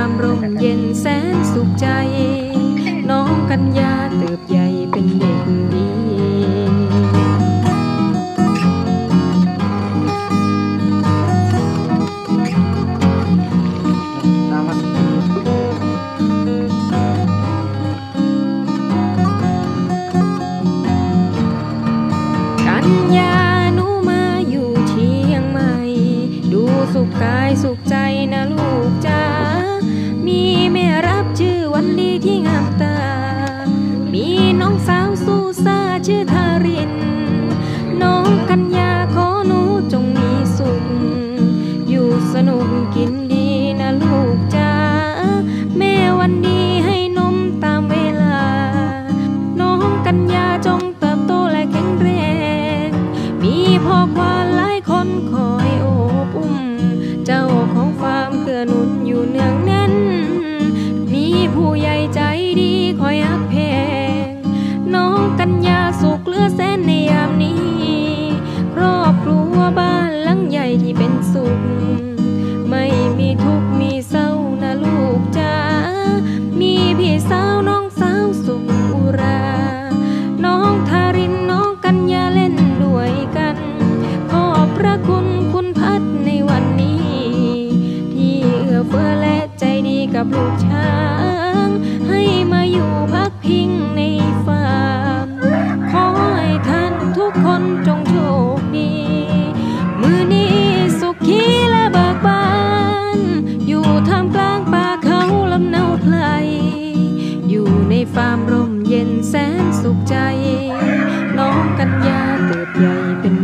าร์มร่มเย็นแสนสุขใจน้องกัญญาเติบใหญ่เป็นเด็กดีกัญญาหนูมาอยู่เชียงใหม่ดูสุขกายสุขใจนะลูกจ๋ามีแม่รับชื่อวันดีที่งามตามีน้องสาวสู้ซ่าชื่อทารินน้องกัญญาขอหนูจงมีสุขอยู่สนุกกินดีนะลูกจ๋าแม่วันดีให้นมตามเวลาน้องกัญญาจงเติบโตและแข็งแรงมีพ่อควานหลายคนคอยโอบอุ้มเจ้าของฟาร์มเกื้อหนุนอยู่เนืองแน่นมีผู้ใหญ่ใจดีคอยฮักแพงน้องกัญญาสุขเหลือแสนในยามนี้ครอบครัวบ้านหลังใหญ่ที่เป็นสุขไม่มีทุกข์มีเศร้านะลูกจ๋ามีพี่สาวน้องสาวสุขอุราน้องทารินน้องกัญญาเล่นด้วยกันขอบพระคุณคุณพัดในวันนี้ที่เอื้อเฟื้อและใจดีกับลูกช้างให้มาอยู่พักพิงในฟาร์มขอให้ท่านทุกคนจงโชคดีมือนี้สุขีและเบิกบานอยู่ท่ามกลางป่าเขาลำเนาไพรอยู่ในฟาร์มร่มเย็นแสนสุขใจน้องกัญญาเติบใหญ่เป็น